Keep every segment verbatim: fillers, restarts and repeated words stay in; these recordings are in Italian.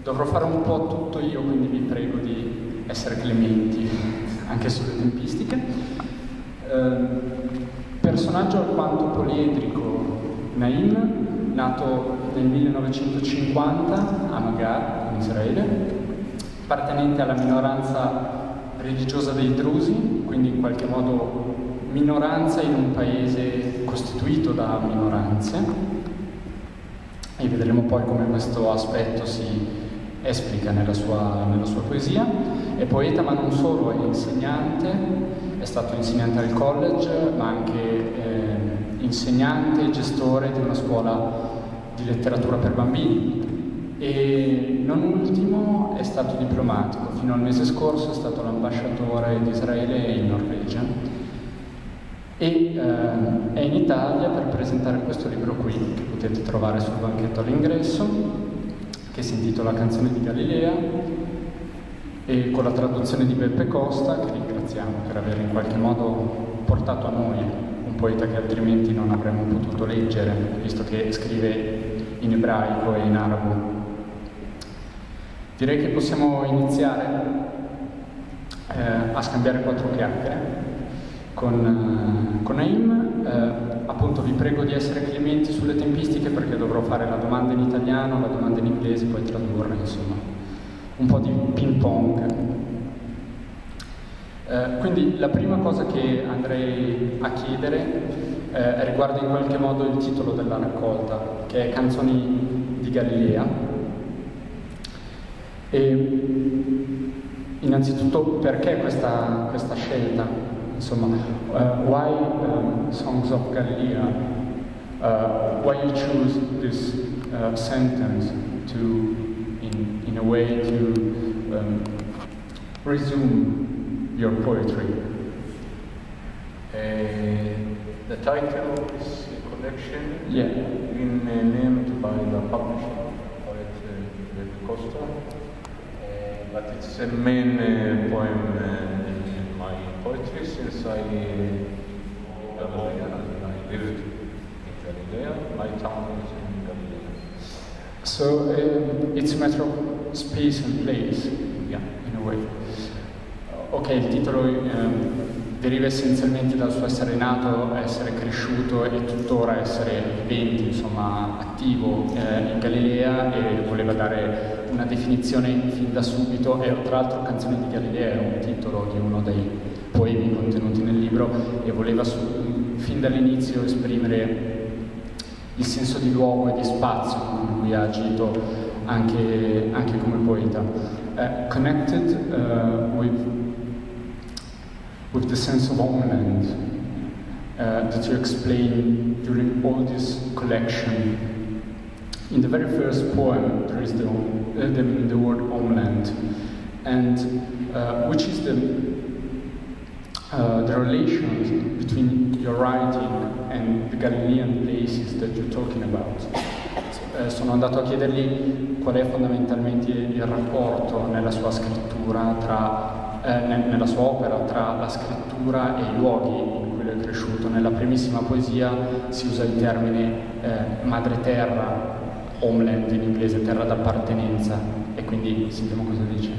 dovrò fare un po' tutto io, quindi vi prego di essere clementi anche sulle tempistiche. Eh, personaggio alquanto poliedrico, Naim, nato nel millenovecentocinquanta a Maghar, in Israele, appartenente alla minoranza religiosa dei Drusi, quindi in qualche modo minoranza in un paese costituito da minoranze, e vedremo poi come questo aspetto si esplica nella sua, nella sua poesia. È poeta, ma non solo, è insegnante, è stato insegnante al college, ma anche eh, insegnante e gestore di una scuola di letteratura per bambini. E non ultimo è stato diplomatico, fino al mese scorso è stato l'ambasciatore di Israele in Norvegia, e eh, è in Italia per presentare questo libro qui, che potete trovare sul banchetto all'ingresso, che si intitola Canzoni di Galilea, e con la traduzione di Beppe Costa, che ringraziamo per aver in qualche modo portato a noi un poeta che altrimenti non avremmo potuto leggere, visto che scrive in ebraico e in arabo. Direi che possiamo iniziare eh, a scambiare quattro chiacchiere con, con Naim. Eh, appunto vi prego di essere clementi sulle tempistiche, perché dovrò fare la domanda in italiano, la domanda in inglese, poi tradurre, insomma, un po' di ping pong. Eh, quindi la prima cosa che andrei a chiedere eh, riguarda in qualche modo il titolo della raccolta, che è Canzoni di Galilea. E innanzitutto perché questa, questa scelta? Insomma, uh, why um, Songs of Galilea? Uh, why you choose this uh, sentence to, in, in a way, to um, resume your poetry? Uh, the title is a collection, yeah, been uh, named by the publisher, poet uh, Beppe Costa. But it's a main uh, poem uh, in my poetry since I, uh, I lived in Galilea. My town is in Galilea. So uh, it's a matter of space and place, yeah, in a way. Ok, il titolo um, deriva essenzialmente dal suo essere nato, essere cresciuto e tuttora essere vivente, insomma, attivo eh, in Galilea, e voleva dare una definizione fin da subito. E tra l'altro Canzoni di Galilea è un titolo di uno dei poemi contenuti nel libro, e voleva su, fin dall'inizio esprimere il senso di luogo e di spazio con cui ha agito anche, anche come poeta. Uh, connected uh, with, with the sense of homeland uh, that you explain during all this collection. In the very first poem, there is the, uh, the, the word homeland, and uh, which is the, uh, the relation between your writing and the Galilean places that you're talking about. Eh, sono andato a chiedergli qual è fondamentalmente il rapporto nella sua scrittura, tra, eh, ne, nella sua opera, tra la scrittura e i luoghi in cui è cresciuto. Nella primissima poesia si usa il termine eh, madre terra, homeland in inglese, terra d'appartenenza, e quindi sentiamo cosa dice.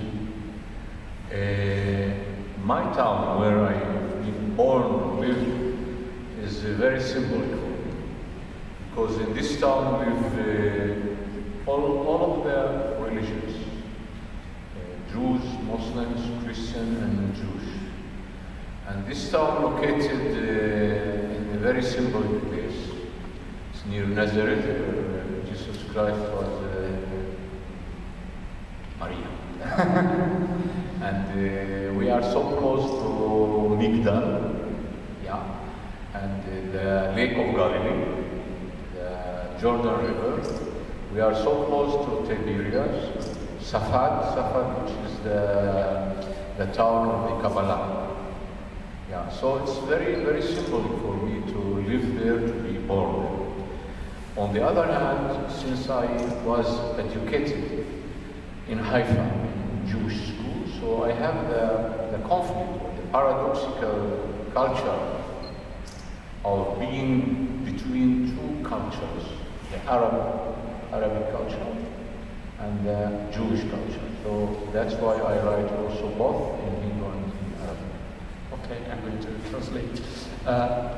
Uh, my town, where I been born, lived, is uh, very symbolical, because in this town live uh, all, all of the religions, uh, Jews, Muslims, Christian, and Jewish. And this town located uh, in a very symbolic place. It's near Nazareth, where uh, Jesus Christ was uh, Maria. And uh, we are so close to Migdal, yeah, and uh, the Lake of Galilee, the Jordan River. We are so close to Tiberias, Safad, Safad, which is the, the town of the Kabbalah. Yeah, so it's very, very symbolic for me to live there, to be born there. On the other hand, since I was educated in Haifa, in Jewish school, so I have the, the conflict, or the paradoxical culture of being between two cultures, the Arab, Arabic culture and uh, Jewish culture. So that's why I write also both in Hebrew and in Arabic. Okay, I'm going to translate. Uh,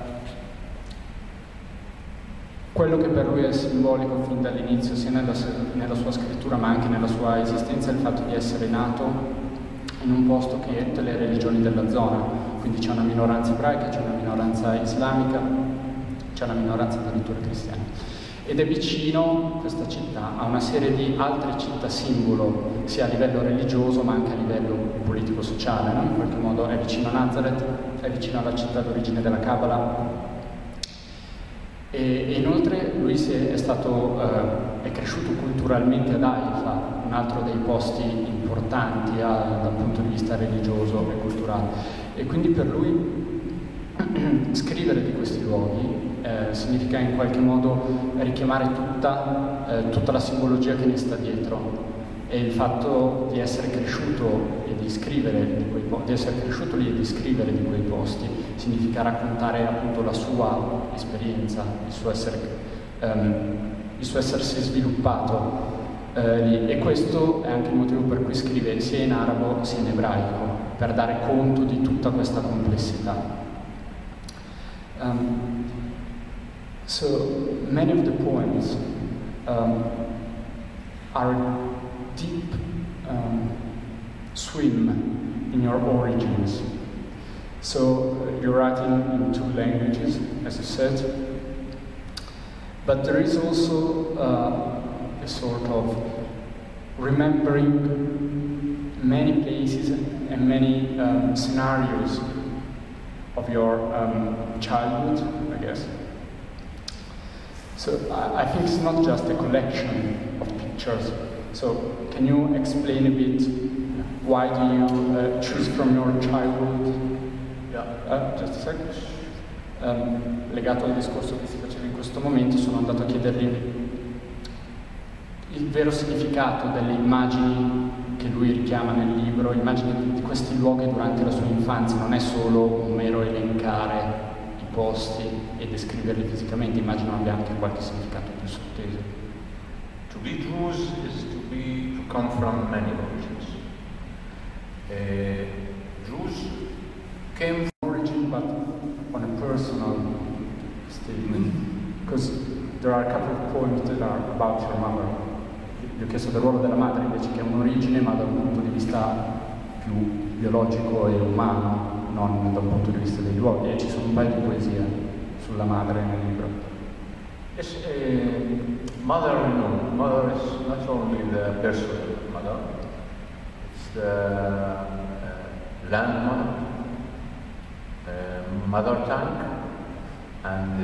quello che per lui è simbolico fin dall'inizio, sia nella, nella sua scrittura ma anche nella sua esistenza, è il fatto di essere nato in un posto che è tutte le religioni della zona, quindi c'è una minoranza ebraica, c'è una minoranza islamica, c'è una minoranza addirittura cristiana. Ed è vicino, questa città, a una serie di altre città simbolo, sia a livello religioso ma anche a livello politico-sociale, no? In qualche modo è vicino a Nazareth, è vicino alla città d'origine della Kabbalah. E, e inoltre lui si è, è, stato, eh, è cresciuto culturalmente ad Haifa, un altro dei posti importanti a, dal punto di vista religioso e culturale. E quindi per lui scrivere di questi luoghi Eh, significa in qualche modo richiamare tutta, eh, tutta la simbologia che ne sta dietro, e il fatto di essere cresciuto e di scrivere di quei po- di essere cresciuto lì e di scrivere di quei posti significa raccontare appunto la sua esperienza, il suo essere, um, il suo essersi sviluppato eh, lì, e questo è anche il motivo per cui scrive sia in arabo sia in ebraico, per dare conto di tutta questa complessità. Um, So many of the poems um, are a deep um, swim in your origins. So uh, you're writing in two languages, as you said, but there is also uh, a sort of remembering many places and many um, scenarios of your um, childhood, I guess. So I, I think it's not just a collection of pictures. So can you explain a bit why do you uh, choose from your childhood? Yeah. Uh, just a second. Um, legato al discorso che si faceva in questo momento, sono andato a chiedergli il vero significato delle immagini che lui richiama nel libro, immagini di questi luoghi durante la sua infanzia. Non è solo un mero elencare posti e descriverli fisicamente, immagino abbia anche qualche significato più sotteso. To be Jews is to be to come from many origins. Uh, Jews came from origin, but on a personal statement, because there are a couple of poems that are about your mother. Gli ho chiesto del ruolo della madre invece, che è un'origine, ma da un punto di vista più biologico e umano, non dal punto di vista dei luoghi, e ci sono un paio di poesie sulla madre nel libro. Yes, uh, mother, no, mother is not only the personal mother, it's the uh, land mother, uh, mother tongue, and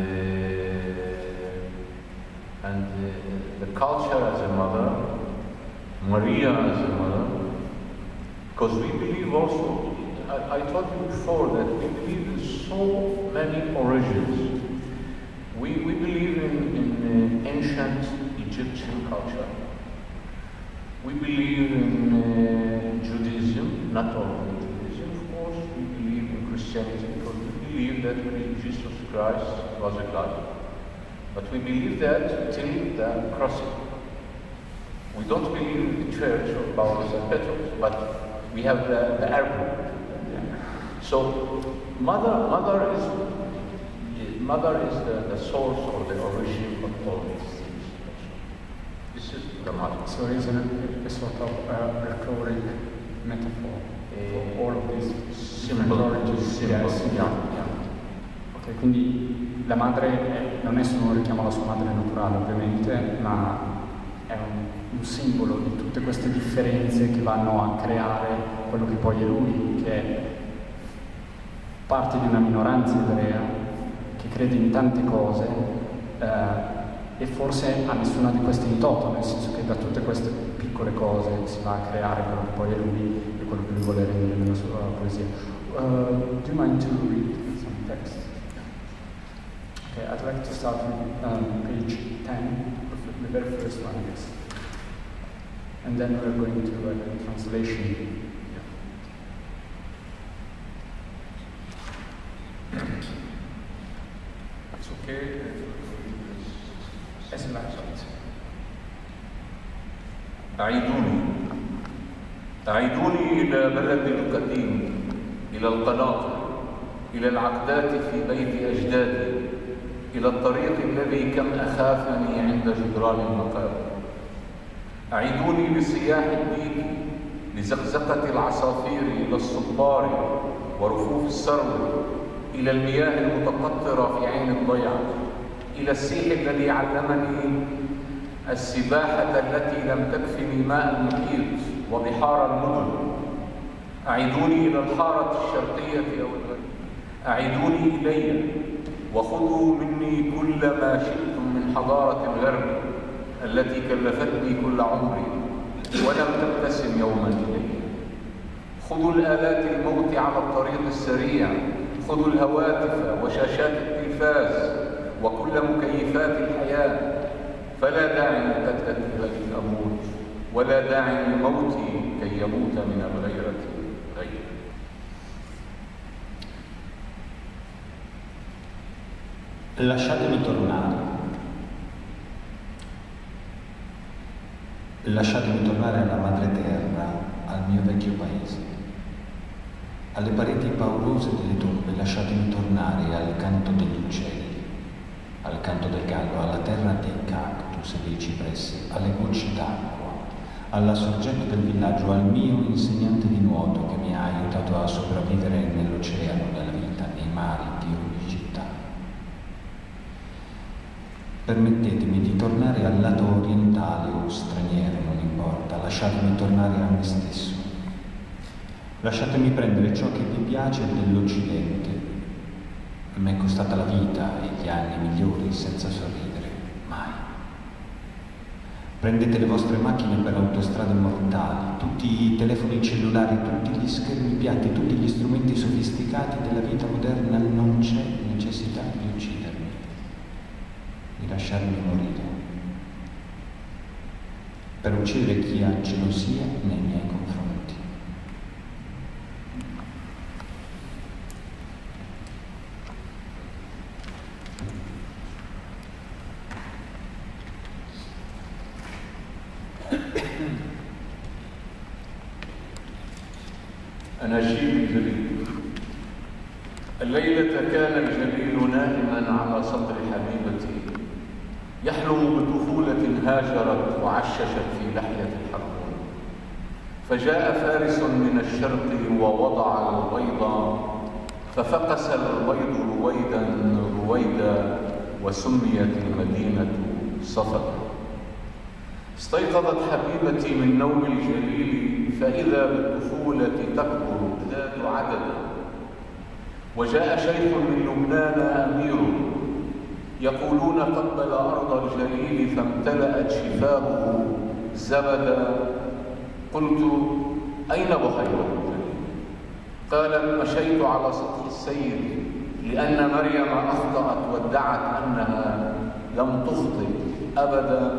uh, and uh, the culture as a mother, Maria as a mother, because we believe also. I, I told you before that we believe in so many origins. We, we believe in, in uh, ancient Egyptian culture. We believe in uh, Judaism, not only Judaism, of course. We believe in Christianity because we believe that Jesus Christ was a God. But we believe that till the crossing. We don't believe in the church of Paulus and Petrus, but we have the, the Arab. So, mother, mother is mother is the, the source or the origin of all these things. This is the mother. So, it's a, a sort of uh, rhetoric metaphor for all of these simple origins. Simple, yes, yeah, yeah. Ok, quindi la madre è, non è solo un richiamo alla sua madre naturale, ovviamente, ma è un, un simbolo di tutte queste differenze che vanno a creare quello che poi è lui, che è parte di una minoranza ebrea che crede in tante cose eh, e forse a nessuna di queste in toto, nel senso che da tutte queste piccole cose si va a creare quello che poi è lui e quello che lui vuole rendere nella sua poesia. Uh, do you mind to read some text? Okay, I'd like to start with um, page ten, the very first one, I guess. And then we're going to uh, the translation. It's okay as a laptop. أعيدوني أعيدوني إلى بلدي القديم، إلى القناطر، إلى العقدات في بيت أجدادي، إلى الطريق الذي كم أخافني عند جدران المقابر. أعيدوني لصياح الديك، لزقزقة العصافير، إلى الصبار ورفوف السرو، إلى المياه المتقطرة في عين الضيعة، إلى السيح الذي علمني السباحة التي لم تكفني ماء المحيط وبحار المدن. أعيدوني إلى الحارة الشرقية أو الغربية، أعيدوني إلي وخذوا مني كل ما شئتم من حضارة الغرب التي كلفتني كل عمري ولم تبتسم يوما إلي. خذوا الآلات الموت على الطريق السريع، خذوا الهواتف وشاشات التلفاز وكل مكيفات الحياة، فلا داعي لقتلتي كي أموت، ولا داعي لموتي كي يموت من الغيرة غيري. Lasciatemi tornare. Lasciatemi tornare alla madre terra, al mio vecchio paese. Alle pareti paurose delle tombe lasciatemi tornare al canto degli uccelli, al canto del gallo, alla terra dei cactus e dei cipressi, alle gocce d'acqua, alla sorgente del villaggio, al mio insegnante di nuoto che mi ha aiutato a sopravvivere nell'oceano, nella vita, nei mari di ogni città. Permettetemi di tornare al lato orientale o straniero, non importa, lasciatemi tornare a me stesso. Lasciatemi prendere ciò che vi piace dell'Occidente. Mi è costata la vita e gli anni migliori senza sorridere, mai. Prendete le vostre macchine per autostrade mortali, tutti i telefoni cellulari, tutti gli schermi piatti, tutti gli strumenti sofisticati della vita moderna, non c'è necessità di uccidermi, di lasciarmi morire, per uccidere chi ha gelosia nei miei confronti. أناشيد الجليل. الليلة كان الجليل نائما على صدر حبيبتي، يحلم بطفولة هاجرت وعششت في لحية الحرمون. فجاء فارس من الشرق ووضع البيض، ففقس البيض رويدا رويدا، وسميت المدينة صفدا. استيقظت حبيبتي من نوم الجليل، فإذا بالطفولة تكبر ذات عددا. وجاء شيخ من لبنان أمير، يقولون قبل أرض الجليل فامتلأت شفاهه زبدا. قلت: أين بحيرة الجليل؟ قال: مشيت على سطح السير، لأن مريم أخطأت وادعت أنها لم تخطئ أبدا.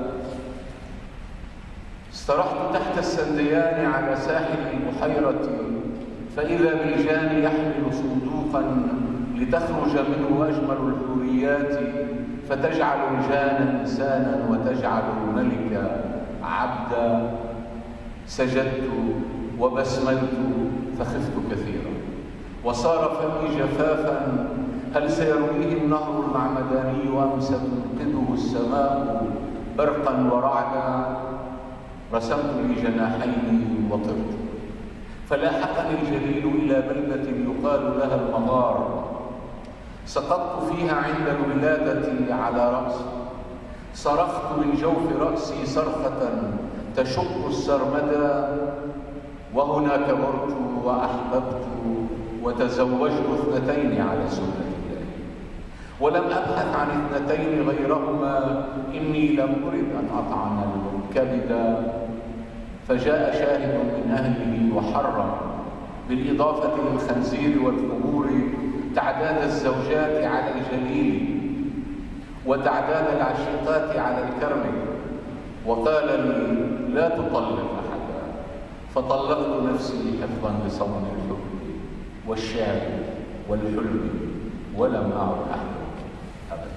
استرحت تحت السنديان على ساحل البحيرة، فإذا بالجان يحمل صندوقا لتخرج منه أجمل الحوريات، فتجعل الجان إنسانا وتجعل الملك عبدا. سجدت وبسملت فخفت كثيرا، وصار فمي جفافا. هل سيرويه النهر المعمداني أم ستنقذه السماء برقا ورعدا؟ رسمت لي جناحين وطرت، فلاحقني الجليل إلى بلدة يقال لها المغار. سقطت فيها عند الولادة على رأسي، صرخت من جوف رأسي صرخة تشق السرمدا. وهنا كبرت وأحببت وتزوجت اثنتين على سنة الله، ولم أبحث عن اثنتين غيرهما، إني لم أرد أن أطعن الكبد. فجاء شاهد من أهله وحرم، بالإضافة للخنزير والخمور، تعداد الزوجات على الجليل وتعداد العشيقات على الكرم، وقال لي: لا تطلق أحدا. فطلقت نفسي حفظا لصون الحب والشعر والحلم، ولم أعد أحبك أبدا.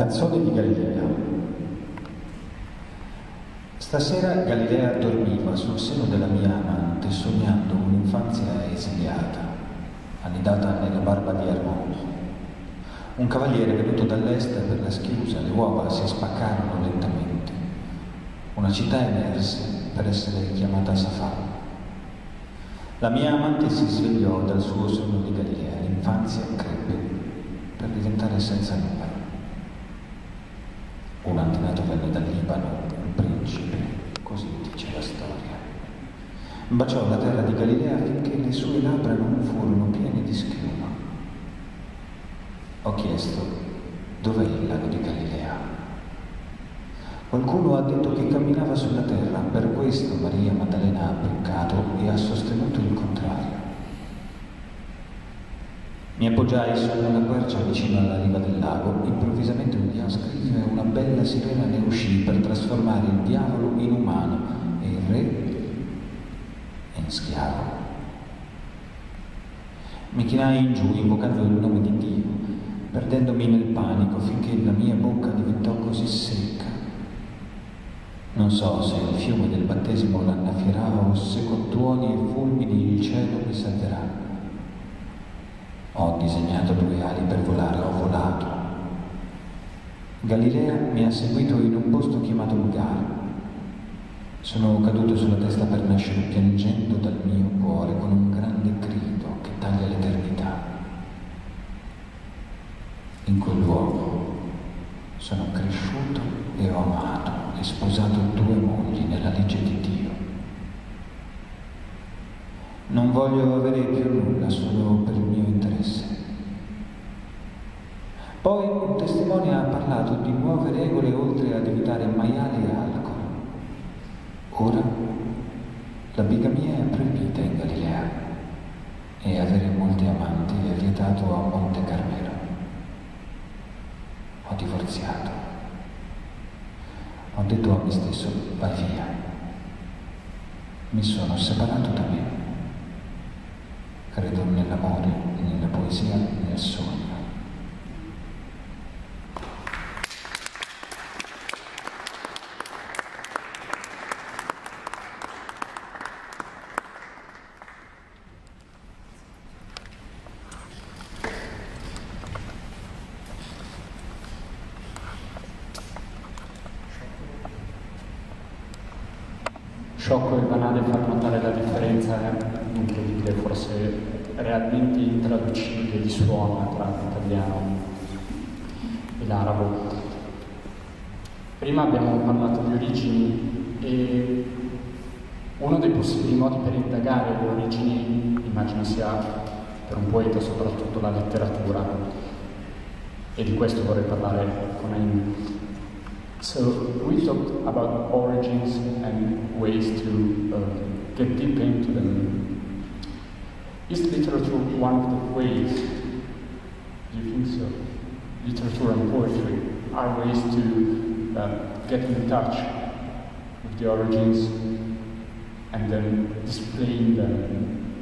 Canzone di Galilea. Stasera Galilea dormiva sul seno della mia amante, sognando un'infanzia esiliata, annidata nella barba di Armando. Un cavaliere venuto dall'est per la schiusa, le uova si spaccarono lentamente. Una città emerse per essere chiamata Safà. La mia amante si svegliò dal suo sonno di Galilea, l'infanzia crebbe per diventare senza numero. Un antenato venne dal Libano, un principe, così dice la storia. Baciò la terra di Galilea finché le sue labbra non furono piene di schiuma. Ho chiesto, dov'è il lago di Galilea? Qualcuno ha detto che camminava sulla terra, per questo Maria Maddalena ha peccato e ha sostenuto il contrario. Mi appoggiai su una quercia vicino alla riva del lago, improvvisamente un diascrive e una bella sirena ne uscì per trasformare il diavolo in umano e il re in schiavo. Mi chinai in giù invocando il nome di Dio, perdendomi nel panico finché la mia bocca diventò così secca. Non so se il fiume del battesimo l'annaffierà o se con tuoni e fulmini il cielo mi salverà. Ho disegnato due ali per volare, ho volato. Galilea mi ha seguito in un posto chiamato Ugar. Sono caduto sulla testa per nascere piangendo dal mio cuore con un grande grido che taglia l'eternità. In quel luogo sono cresciuto e ho amato e sposato due mogli nella legge di Dio. Non voglio avere più nulla solo per il mio interesse. Poi un testimone ha parlato di nuove regole oltre ad evitare maiali e alcol. Ora la bigamia è proibita in Galilea e avere molti amanti è vietato a Monte Carmelo. Ho divorziato. Ho detto a me stesso, vai via. Mi sono separato da me. Credo nell'amore, nella poesia, nel sogno. Sciocco e banale far notare la differenza incredibile, forse realmente intraducibile di suono tra l'italiano e l'arabo. Prima abbiamo parlato di origini e uno dei possibili modi per indagare le origini, immagino sia per un poeta soprattutto la letteratura, e di questo vorrei parlare con Naim. So we talked about origins and ways to uh, get deep into them. Is literature one of the ways? Do you think so? Literature and poetry are ways to uh, get in touch with the origins and then displaying them.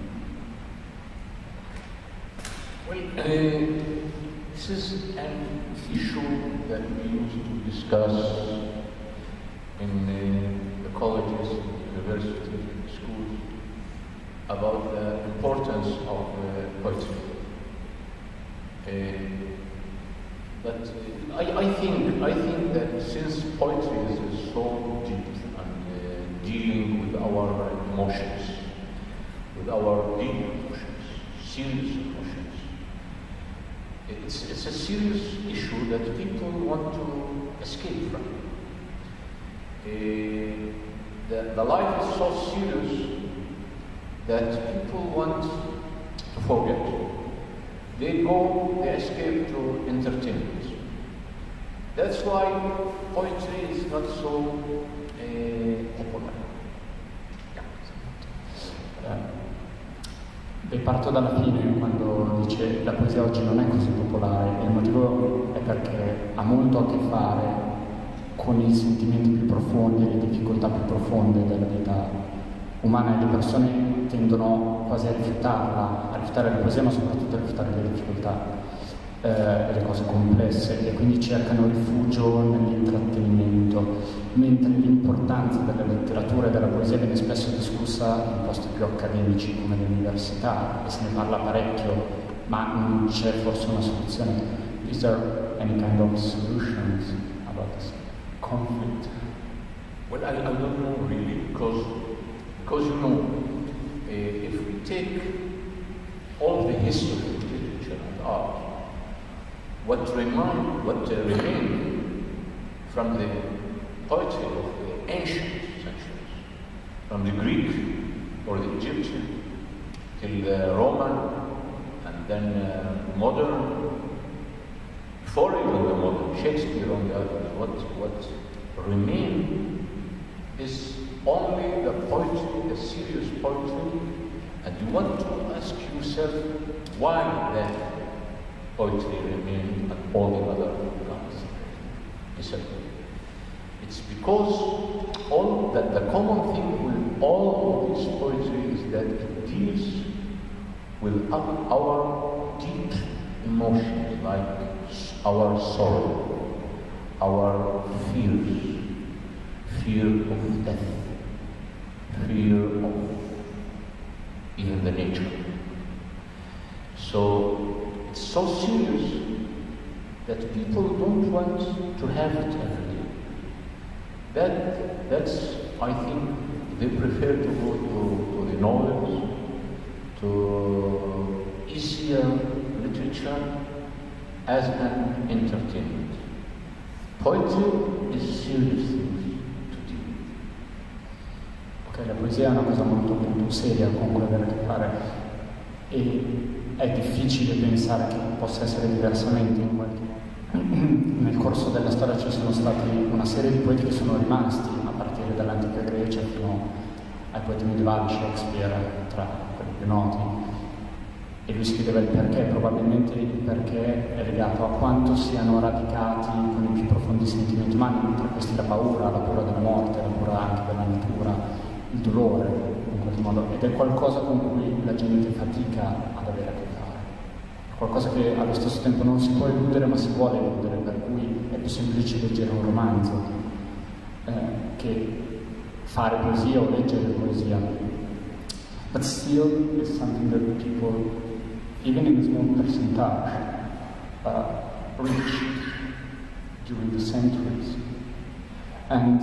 Well, uh, this is an issue that we used to discuss in uh, the colleges, universities, schools, about the importance of uh, poetry. Uh, but uh, I, I think I think that since poetry is so deep and uh, dealing with our emotions, with our deep emotions, serious emotions, It's, it's a serious issue that people want to escape from. Uh, the, the life is so serious that people want to forget. They go, they escape to entertainment. That's why poetry is not so uh, popular. Yeah. E parto dalla fine quando dice la poesia oggi non è così popolare, e il motivo è perché ha molto a che fare con i sentimenti più profondi e le difficoltà più profonde della vita umana, e le persone tendono quasi a rifiutarla, a rifiutare la poesia, ma soprattutto a rifiutare le difficoltà. eh, e le cose complesse, e quindi cercano rifugio nell'intrattenimento, mentre l'importanza della letteratura e della poesia viene spesso discussa in posti più accademici come le università, e se ne parla parecchio, ma non c'è forse una soluzione. Is there any kind of solutions about this conflict? Well, I, I don't know really, because, because you know, uh, if we take all the history of literature and art, what remain, what uh, remained from the poetry of the ancient centuries, from the Greek or the Egyptian till the Roman, and then uh, modern, before even the modern, Shakespeare on the others, what, what remained is only the poetry, the serious poetry, and you want to ask yourself why that poetry remained and all the other ones disappeared. It's because all that the common thing with all of this poetry is that it deals with our deep emotions, like our sorrow, our fears, fear of death, fear of even the nature. So it's so serious that people don't want to have it every day. That, that's, I think, they prefer to go to, to the novels, to easier literature as an entertainment. Poetry is serious things to deal with. Ok, la poesia è una cosa molto, molto seria con cui avere a che fare, e è difficile pensare che possa essere diversamente. Nel corso della storia ci sono stati una serie di poeti che sono rimasti, a partire dall'antica Grecia fino ai poeti medievali, Shakespeare tra quelli più noti, e lui scriveva il perché. Probabilmente il perché è legato a quanto siano radicati con i più profondi sentimenti umani, tra questi la paura, la paura della morte, la paura anche della natura, il dolore in qualche modo, ed è qualcosa con cui la gente fatica ad avere a che fare, è qualcosa che allo stesso tempo non si può eludere ma si vuole eludere, per cui è più semplice leggere un romanzo eh, che fare poesia o leggere poesia. But still it's something that people, even in a small percentage, uh, reached during the centuries. And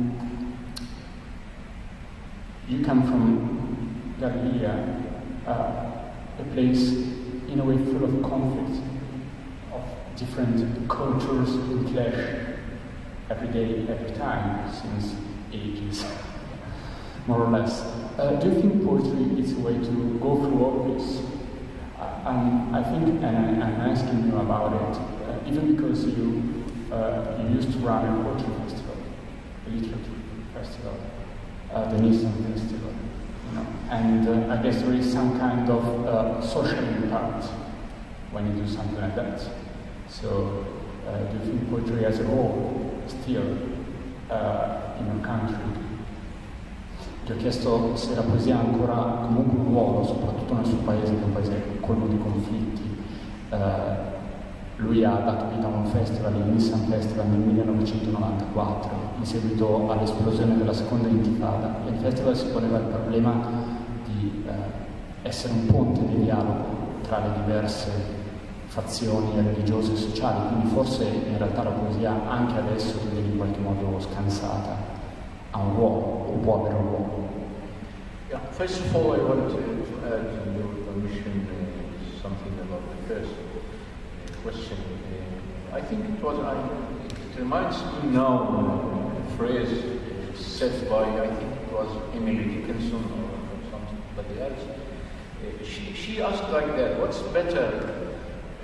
you come from Galilea, uh, a place in a way full of conflict, of different cultures in clash every day, every time, since ages, more or less. Uh, do you think poetry is a way to go through all this? Uh, and I think, and I, I'm asking you about it, uh, even because you, uh, you used to run a poetry festival, a literature festival, uh, the Nissan Festival, you know, and uh, I guess there is some kind of uh, social impact when you do something like that. So, uh, do you think poetry as a whole still uh, in your country? Ti ho chiesto se la poesia ha ancora comunque un ruolo, soprattutto nel suo paese, che è un paese colmo di conflitti. Uh, lui ha dato vita a un festival, il Nissan Festival, nel millenovecentonovantaquattro, in seguito all'esplosione della seconda intifada. E il festival si poneva il problema di uh, essere un ponte di dialogo tra le diverse fazioni religiose e sociali, quindi forse in realtà la poesia anche adesso che viene in qualche modo scansata ha un ruolo, o può avere un ruolo. Yeah, first of all I want to, to add, in your permission, uh, something about the first uh, question. Uh, I think it was, I, it reminds me now uh, a phrase uh, said by, I think it was Emily Dickinson or, or somebody else. Uh, she, she asked like that, what's better? Uh,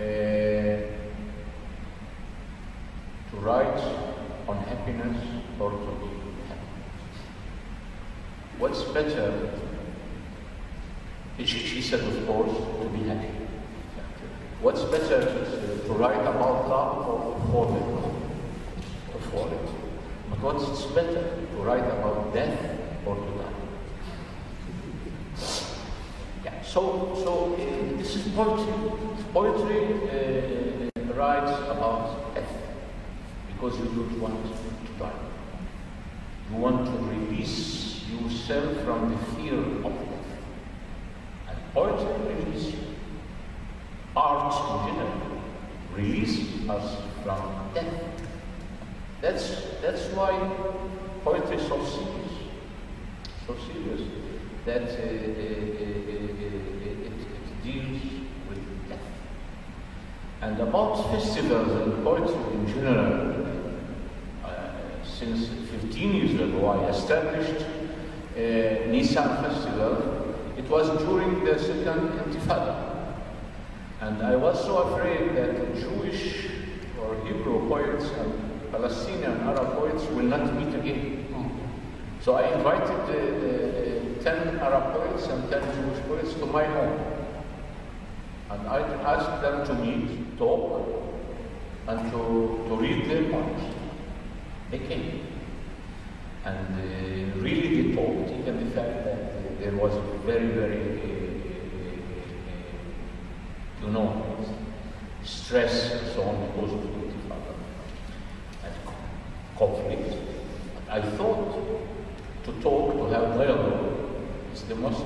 to write on happiness or to be happy? What's better? She, she said, of course, to be happy. What's better to, to write about love or to fall in love? To fall in love. But what's better? To write about death or to die? Yeah. So, so uh, this is poetry. poetry uh, writes about death because you don't want to die. You want to release yourself from the fear of death. And poetry releases you. Art in general releases us from death. That's, that's why poetry is so serious. So serious that uh, uh, uh, uh, it, it deals with death. And about festivals and poetry in general, uh, since fifteen years ago I established uh, Nisan Festival. It was during the Second Intifada. And I was so afraid that Jewish or Hebrew poets and Palestinian Arab poets will not meet again. So I invited uh, uh, ten Arab poets and ten Jewish poets to my home. And I asked them to meet, talk, and to, to read their poems. They came. And uh, really they talked, even the fact that uh, there was very, very, uh, uh, uh, you know, stress and so on because of the Intifada and conflict. I thought to talk, to have dialogue, is the most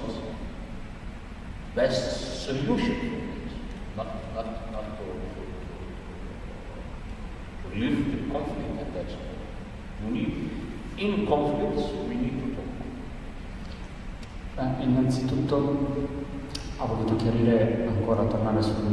best solution. Not, not, not to, to, to live the conflict, and that's you need. In conflicts, we need to talk. Beh, innanzitutto ho voluto chiarire, ancora tornare sul,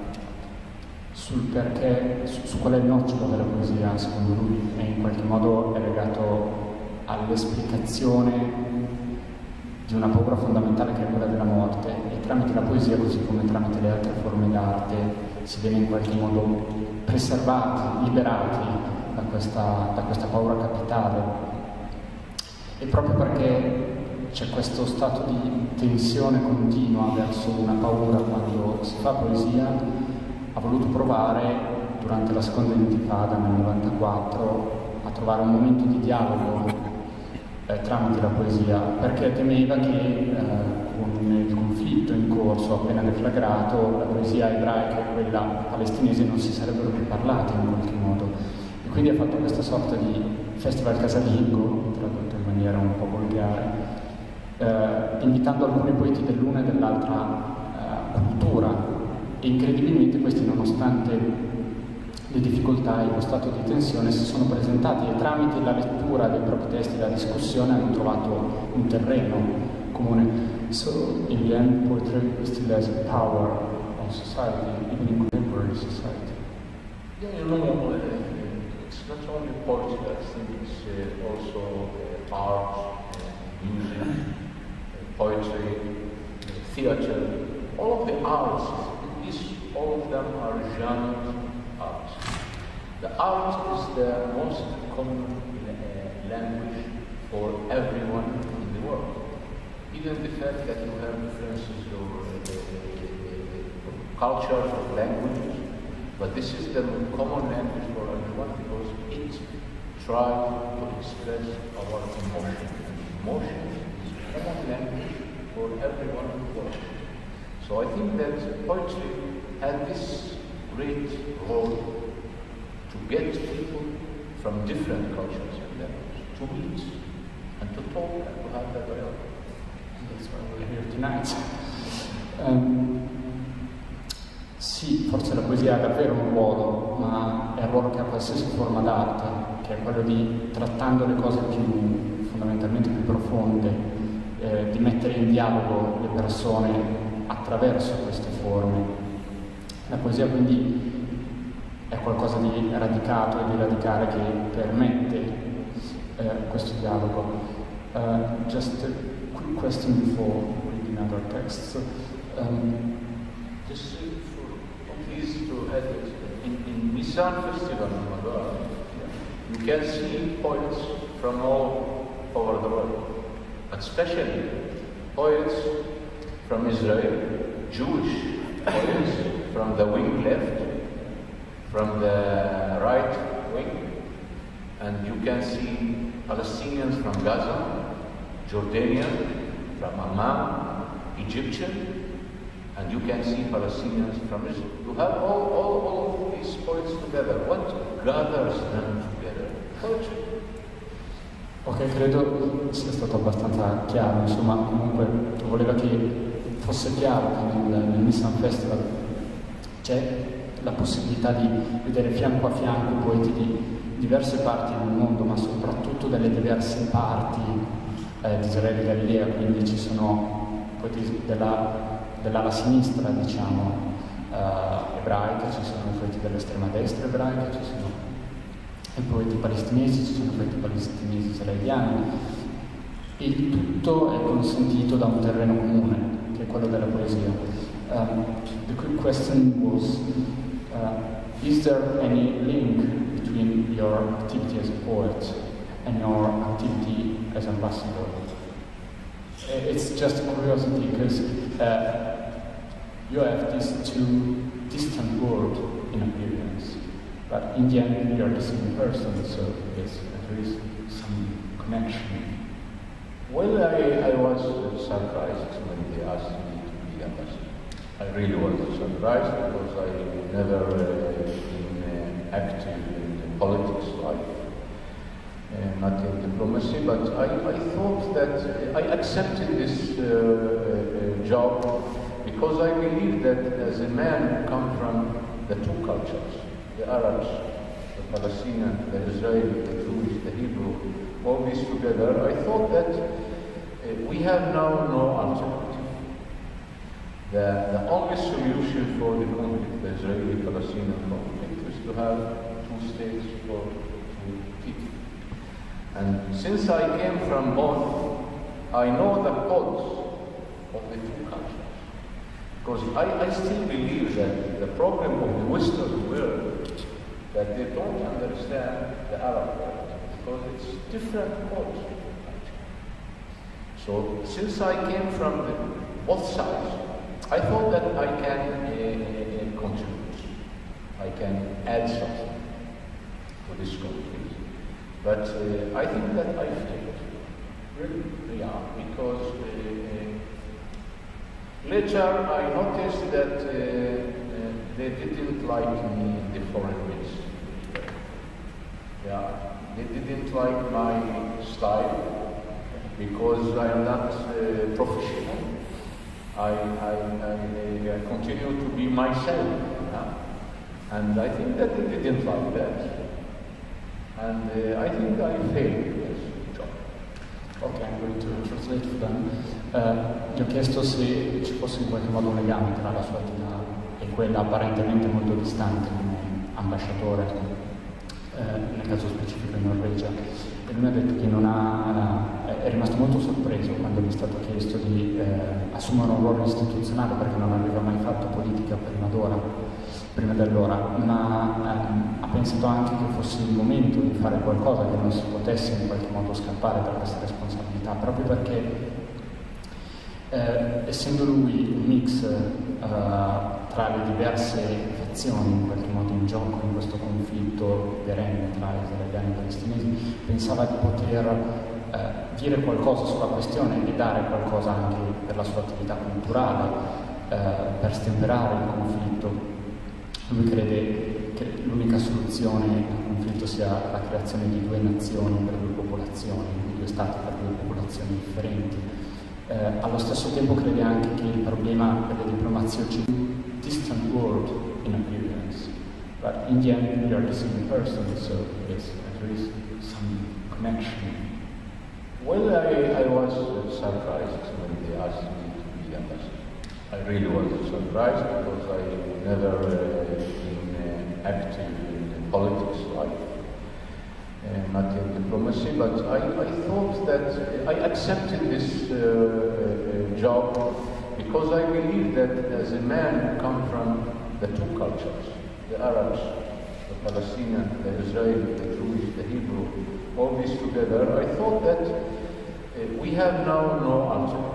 sul perché, su, su qual è il nocciolo della poesia, secondo lui, e in qualche modo è legato all'esplicazione di una paura fondamentale che è quella della morte, e tramite la poesia, così come tramite le altre forme d'arte, si viene in qualche modo preservati, liberati da questa, da questa paura capitale. E proprio perché c'è questo stato di tensione continua verso una paura quando si fa poesia, ha voluto provare, durante la seconda Intifada nel novantaquattro, a trovare un momento di dialogo Eh, tramite la poesia, perché temeva che eh, con il conflitto in corso appena deflagrato la poesia ebraica e quella palestinese non si sarebbero più parlate in qualche modo, e quindi ha fatto questa sorta di festival casalingo, tradotto in maniera un po' volgare, eh, invitando alcuni poeti dell'una e dell'altra eh, cultura, e incredibilmente questi, nonostante le difficoltà e lo stato di tensione, si sono presentati, e tramite la lettura dei propri testi e la discussione hanno trovato un terreno comune. So, in the end, poetry still has a power on society, even in contemporary society. Yeah, you know, uh, it's not only poetry, I think it's uh, also uh, art, uh, music, uh, poetry, uh, theater, all of the arts, these, all of them are genres. Art. The art is the most common uh, language for everyone in the world. Even the fact that you have differences or uh, uh, cultures or languages, but this is the common language for everyone because it tries to express our emotion. Emotion is a common language for everyone in the world. So I think that poetry had this great role to get people from different cultures and levels to meet and to talk and to have that dialogue. That's why we're here tonight. Um, sì, forse la poesia ha davvero un ruolo, ma è il ruolo che ha qualsiasi forma d'arte, che è quello di, trattando le cose più fondamentalmente più profonde, eh, di mettere in dialogo le persone attraverso queste forme. La poesia quindi è qualcosa di radicato e di radicale che permette eh, questo dialogo. Uh, just a quick question before reading other texts. Um, just uh, for, please to add it, in, in Nisan Festival in Ramadan, you can see poets from all over the world, but especially poets from Israel, Jewish poets from the wing left, from the right wing, and you can see Palestinians from Gaza, Jordanian, from Amman, Egyptian, And you can see Palestinians from Israel. You have all, all, all of these poets together. What gathers them together? Poetry. Ok, credo sia stato abbastanza chiaro, insomma, comunque voleva che fosse chiaro che nel, nel Nissan Festival c'è la possibilità di vedere fianco a fianco poeti di diverse parti del mondo, ma soprattutto delle diverse parti eh, di Israele e Galilea, quindi ci sono poeti della dell'ala sinistra, diciamo, uh, ebraica, ci sono i poeti dell'estrema destra ebraica, ci sono i poeti palestinesi, ci sono i poeti palestinesi israeliani. Il tutto è consentito da un terreno comune, che è quello della poesia. Um, the quick question was, uh, is there any link between your activity as a poet and your activity as ambassador? It's just a curiosity because uh, you have these two distant worlds in appearance, but in the end you're the same person, so yes, there is some connection. Well, I, I was surprised when they asked me to be ambassador. I really was surprised because I never uh, been uh, active in the politics life. Uh, not in diplomacy, but I, I thought that uh, I accepted this uh, uh, job because I believe that as a man who comes from the two cultures, the Arabs, the Palestinian, the Israeli, the Jewish, the Hebrew, all these together, I thought that uh, we have now no alternative. The, the only solution for the conflict, the Israeli-Palestinian conflict, is to have two states for two people. And since I came from both, I know the codes of the two countries. Because I, I still believe that the problem of the Western world, that they don't understand the Arab world, because it's different codes. So since I came from the, both sides, I thought that I can uh, uh, contribute. I can add something to this conflict. But uh, I think that I failed. Really? Yeah, because uh, uh, later I noticed that uh, uh, they didn't like me in the foreign ministry. Yeah, they didn't like my style because I am not uh, professional. I, I, I, I continue to be myself. Yeah? And I think that they didn't like that. And uh, I think I failed this job. Ok, I'm going to translate for them. Uh, gli ho chiesto se ci fosse in qualche modo un legame tra la sua attività e quella apparentemente molto distante come ambasciatore, uh, nel caso specifico in Norvegia. E lui mi ha detto che non ha, uh, è rimasto molto sorpreso quando gli è stato chiesto di uh, assumere un ruolo istituzionale, perché non aveva mai fatto politica prima d'ora. prima dell'ora, ma ehm, ha pensato anche che fosse il momento di fare qualcosa, che non si potesse in qualche modo scappare da questa responsabilità, proprio perché eh, essendo lui un mix eh, tra le diverse fazioni in qualche modo in gioco in questo conflitto perenne tra israeliani e palestinesi, pensava di poter eh, dire qualcosa sulla questione e dare qualcosa anche per la sua attività culturale, eh, per stemperare il conflitto. Lui crede che l'unica soluzione al conflitto sia la creazione di due nazioni per due popolazioni, di due stati per due popolazioni differenti. Eh, allo stesso tempo crede anche che il problema delle diplomazie occidentali è distant world in appearance, but in the end you're the same person, so yes, there is some connection. Well, I, I was surprised when they asked me to be ambassador. I really was surprised because I never uh, been uh, active in the politics life, uh, not in diplomacy, but I, I thought that I accepted this uh, uh, job because I believe that as a man who comes from the two cultures, the Arabs, the Palestinian, the Israeli, the Jewish, the Hebrew, all these together, I thought that uh, we have now no alternative.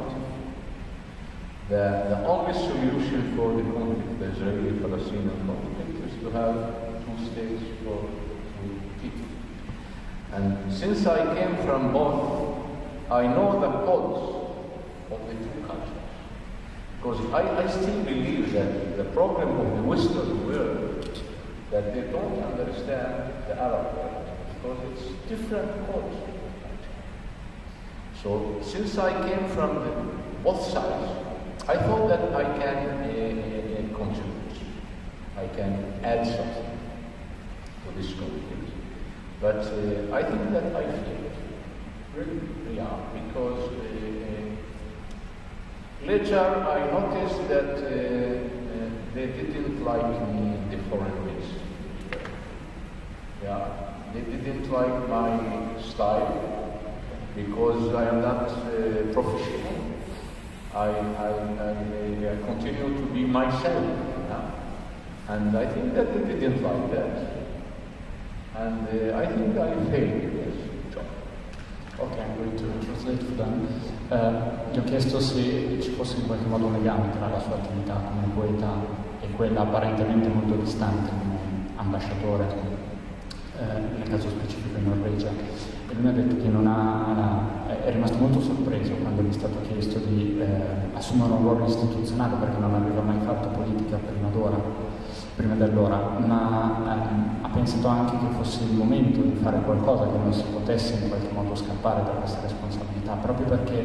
The, the only solution for the conflict, the Israeli-Palestinian conflict, is to have two states for two people. And since I came from both, I know the codes of the two countries. Because I, I still believe that the problem of the Western world, that they don't understand the Arab world, because it's different culture. So since I came from the, both sides, I thought that I can uh, uh, contribute. I can add something to this conflict. But uh, I think that I failed. Really? Yeah, because uh, later I noticed that uh, uh, they didn't like me in the foreign ministry. Yeah, they didn't like my style because I am not uh, professional. I, I, I, I continue to be myself. Yeah? And I think that they didn't like that. And uh, I think I failed in this job. Ok, I'm going to translate for them. Uh, gli ho chiesto se ci fosse in qualche modo un legame tra la sua attività come poeta e quella apparentemente molto distante come ambasciatore, eh, nel caso specifico in Norvegia. E lui mi ha detto che non ha, è rimasto molto sorpreso quando gli è stato chiesto di eh, assumere un ruolo istituzionale, perché non aveva mai fatto politica prima d'ora, prima dell'ora, ma ehm, ha pensato anche che fosse il momento di fare qualcosa, che non si potesse in qualche modo scappare da questa responsabilità, proprio perché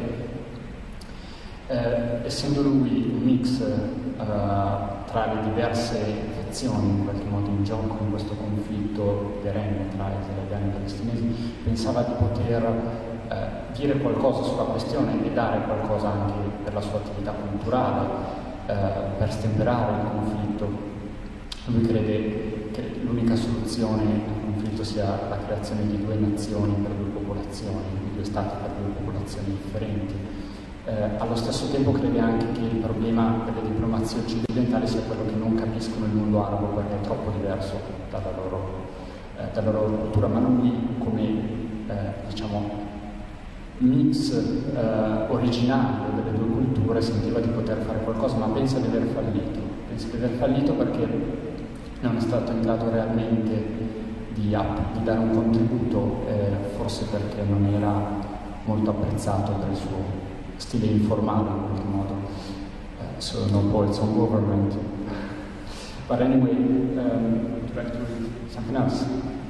eh, essendo lui un mix eh, tra le diverse fazioni in qualche modo in gioco in questo conflitto perenne tra israeliani e palestinesi, pensava di poter eh, dire qualcosa sulla questione e dare qualcosa anche per la sua attività culturale, eh, per stemperare il conflitto. Lui crede che l'unica soluzione al conflitto sia la creazione di due nazioni per due popolazioni, di due stati per due popolazioni differenti. Eh, allo stesso tempo crede anche che il problema delle diplomazie occidentali sia quello che non capiscono il mondo arabo perché è troppo diverso dalla loro, eh, dalla loro cultura, ma lui come eh, diciamo, mix eh, originario delle due culture sentiva di poter fare qualcosa, ma pensa di aver fallito. Pensa di aver fallito perché non è stato in grado realmente di, di dare un contributo, eh, forse perché non era molto apprezzato per il suo stile informale in qualche modo. Uh, so no points on government. But anyway, um, would you like to read something else?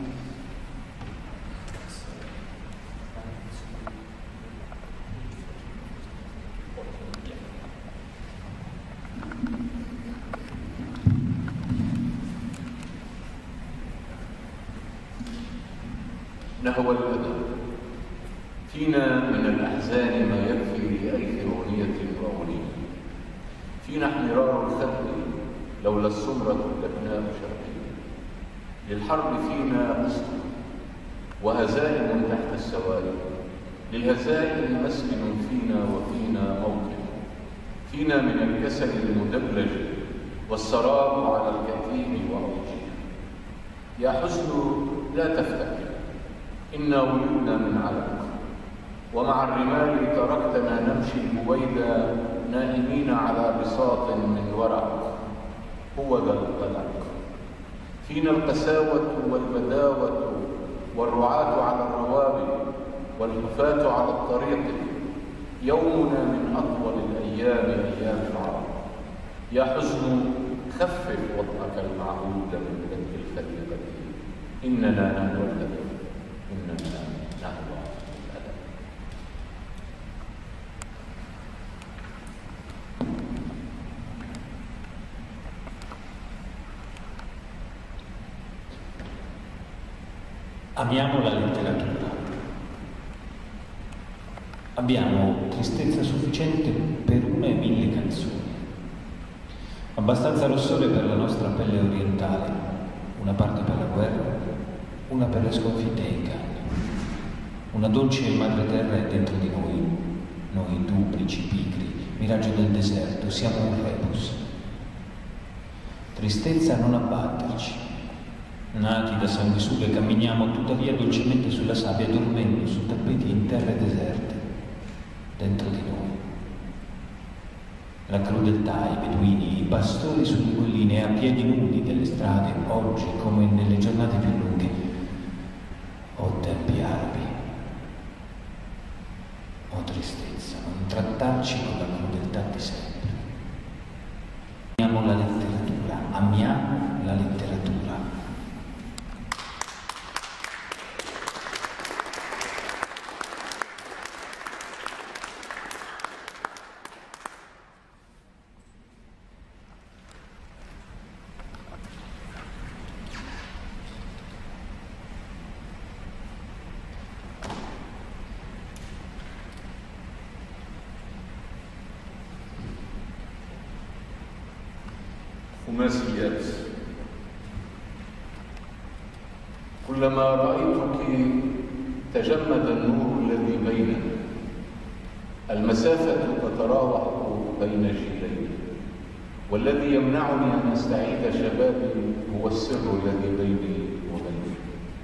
نهوى الأدب فينا من الأحزان ما يكفي لأي ثرونية وغنية فينا احمرار الخد لولا السمرة لبناء شرقية للحرب فينا قسط وهزائم تحت السواري للهزائم مسكن فينا وفينا موطن فينا من الكسل المدبلج والسراب على الكتيم وأوجه يا حزن لا تفتكر إنا ولدنا من علق ومع الرمال تركتنا نمشي البويدا نائمين على بساط من ورق هو ذا القلق فينا القساوة والبداوة والرعاة على الروابي والحفاة على الطريق يومنا من أطول الأيام أيام العرب يا حزن خفف وطأك المعهود من بدء الخليقة إننا نهوى الأدب إننا نهوى الأدب. Amiamo la letteratura. Abbiamo tristezza sufficiente per una e mille canzoni. Abbastanza rossore per la nostra pelle orientale, una parte per la guerra, una per le sconfitte e inganni. Una dolce madreterra è dentro di noi, noi duplici, pigri, miraggio del deserto, siamo un rebus. Tristezza a non abbatterci. Nati da sanguisughe camminiamo tuttavia dolcemente sulla sabbia, dormendo su tappeti in terre deserte, dentro di noi. La crudeltà, i beduini, i pastori sulle colline, a piedi nudi delle strade, oggi come nelle giornate più lunghe. O tempi arabi, o tristezza, non trattarci con la crudeltà di sempre. خماسيات. كلما رأيتك تجمد النور الذي بيننا، المسافة تتراوح بين جيلين، والذي يمنعني أن أستعيد شبابي هو السر الذي بيني وبينك.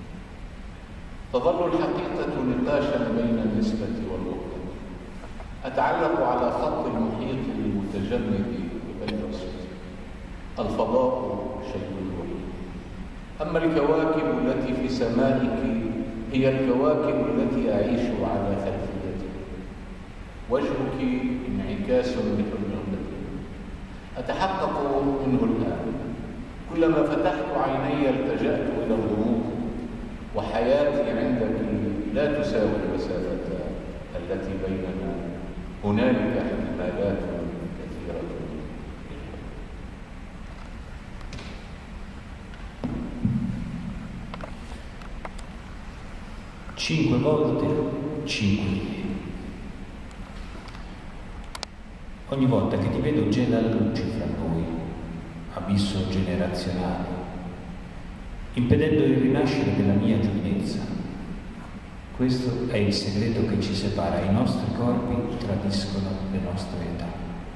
تظل الحقيقة نقاشا بين النسبة والوحدة. أتعلق على خط المحيط المتجمد بين رأسي. الفضاء شيء وحيد، أما الكواكب التي في سمائك هي الكواكب التي أعيش على خلفيتها. وجهك انعكاس لحلمك، أتحقق منه الآن. كلما فتحت عيني التجأت إلى الغموض، وحياتي عندك لا تساوي المسافة التي بيننا. هنالك احتمالات كثيرة. Cinque volte, cinque ieri. Ogni volta che ti vedo gela la luce fra noi, abisso generazionale, impedendo il rinascere della mia giovinezza. Questo è il segreto che ci separa. I nostri corpi tradiscono le nostre età.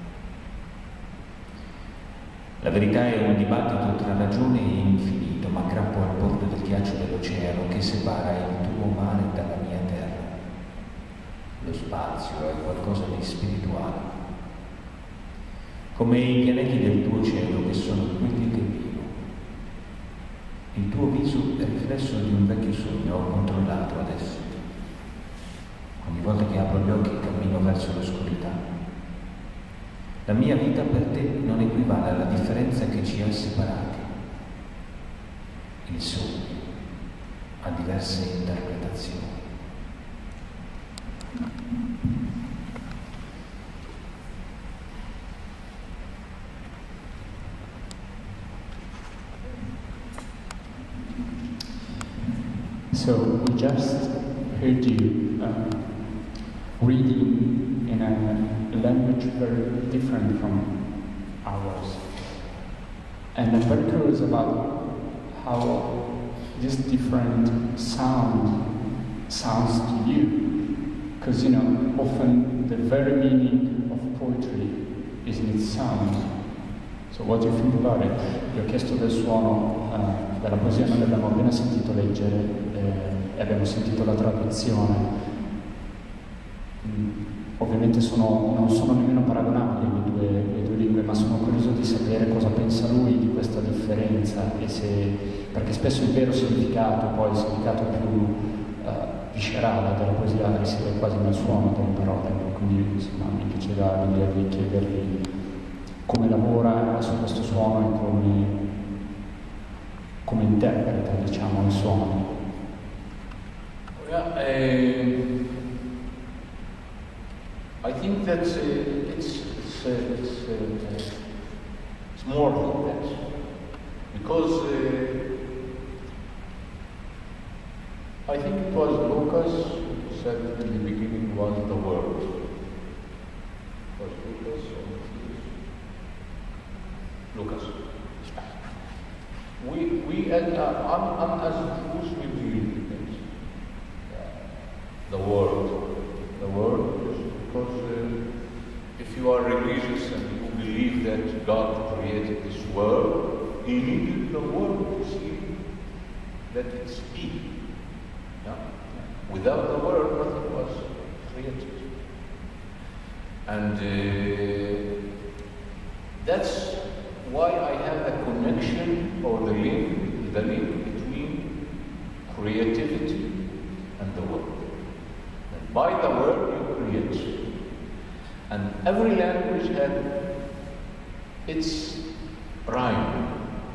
La verità è un dibattito tra ragione e infinito, ma aggrappo al bordo del ghiaccio dell'oceano che separa il tuo mare dalla mia terra. Lo spazio è qualcosa di spirituale, come i pianeti del tuo cielo che sono quelli che vivo. Il tuo viso è il riflesso di un vecchio sogno, ho controllato adesso. Ogni volta che apro gli occhi cammino verso l'oscurità. La mia vita per te non equivale alla differenza che ci ha separati. Il sogno ha diverse interpretazioni. So we just heard you uh, reading in a language very different from ours. And I'm very curious about how this different sound sounds to you. Because, you know, often the very meaning of poetry is in its sound. So what do you think about it? Vi ho chiesto del suono uh, della poesia, noi l'abbiamo appena sentito leggere eh, e abbiamo sentito la traduzione. Mm. Ovviamente sono, non sono nemmeno paragonabili le due, le due lingue, ma sono curioso di sapere cosa pensa lui di questa differenza, e se, perché spesso il vero significato, poi il significato più uh, viscerale della poesia risiede quasi nel suono delle parole, quindi insomma, mi piaceva di chiedergli come lavora su questo suono e come, come interpreta, diciamo, il suono. Yeah, uh, I think that uh, it's it's uh, it's, uh, it's more than that, because uh, I think it was Lucas who said in the beginning was the Word. It was Lucas or Lucas. We we and uh, I'm, I'm as Jews we believe in it. The Word, the Word. Because uh, if you are religious and you believe that God created this world, He needed the world to see that it's He. Yeah? Without the world, nothing was created. And uh, that's why I have a connection or the link, the link between creativity and the world. And by the word you create. And every language had its rhyme,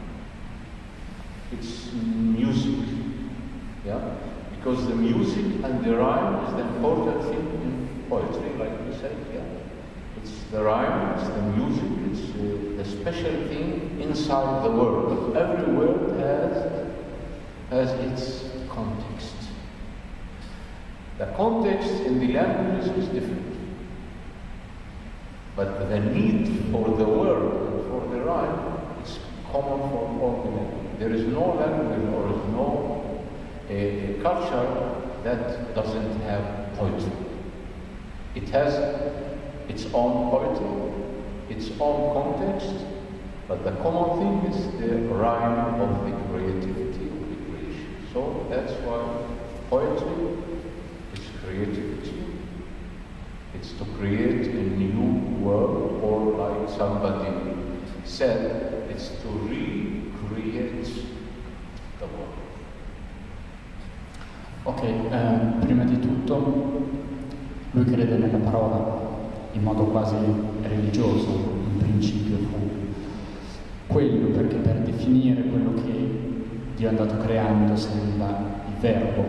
its music, yeah? Because the music and the rhyme is the important thing in poetry, like we said, yeah? It's the rhyme, it's the music, it's uh, the special thing inside the word. But every word has, has its context. The context in the languages is different. But the need for the word and for the rhyme is common for all the language. There is no language or is no a culture that doesn't have poetry. It has its own poetry, its own context, but the common thing is the rhyme of the creativity of the creation. So that's why poetry is creativity. It's to create a new world, or like somebody said, it's to recreate the world. Ok, eh, prima di tutto lui crede nella parola in modo quasi religioso, in principio fu quello, perché per definire quello che Dio è andato creando sembra il verbo.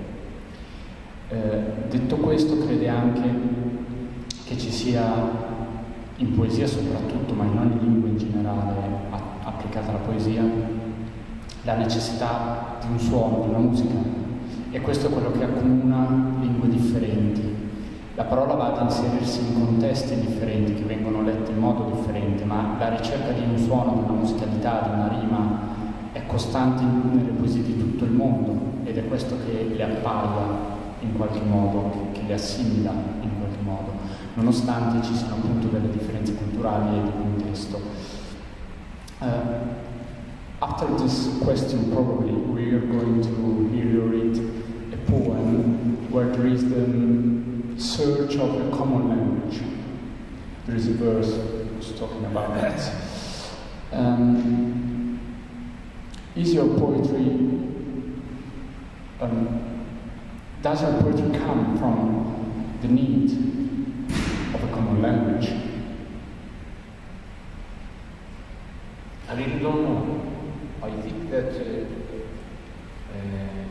Eh, detto questo, crede anche che ci sia in poesia soprattutto, ma in ogni lingua in generale applicata alla poesia, la necessità di un suono, di una musica, e questo è quello che accomuna lingue differenti. La parola va ad inserirsi in contesti differenti che vengono letti in modo differente, ma la ricerca di un suono, di una musicalità, di una rima è costante nelle poesie di tutto il mondo, ed è questo che le appaglia in qualche modo, che le assimila in qualche modo, nonostante ci siano appunto delle differenze culturali e di contesto. Uh, after this question probably we are going to hear you read a poem where there is the search of a common language. There is a verse who's talking about that. Um, is your poetry um, does your poetry come from the need of a common language? I really don't know. I think that uh, uh,